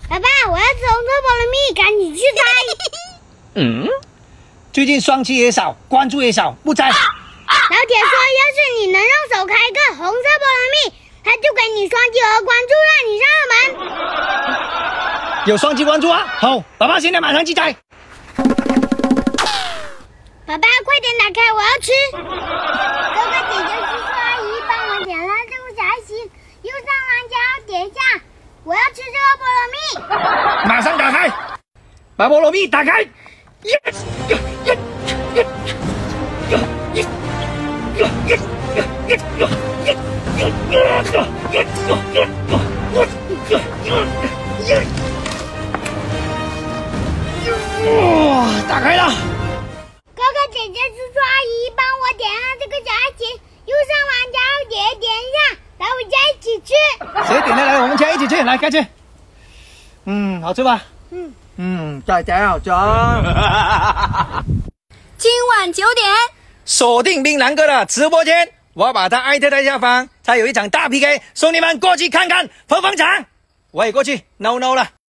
爸爸，我要吃红色菠萝蜜，赶紧去摘。 最近双击也少，关注也少，不摘。 老铁说，要是你能用手开个红色菠萝蜜，他就给你双击和关注，让你上门。 有双击关注啊！好，爸爸现在马上去摘。 爸爸，快点打开，我要吃。哥哥姐姐叔叔阿姨帮我点了这个夹心，右上方加点一下，我要吃这个菠萝蜜。 马上打开，把菠萝蜜打开。哇，打开了！ 哥哥姐姐叔叔阿姨帮我点了这个夹心，右上方加点一下，来我家一起吃。 谁点的？来，我们家一起吃，来，开吃。好吃吧？加油， 今晚9点， 锁定槟榔哥的直播间，我把他艾特在下方，他有一场大 PK，兄弟们过去看看，碰碰场，我也过去 ，no 了。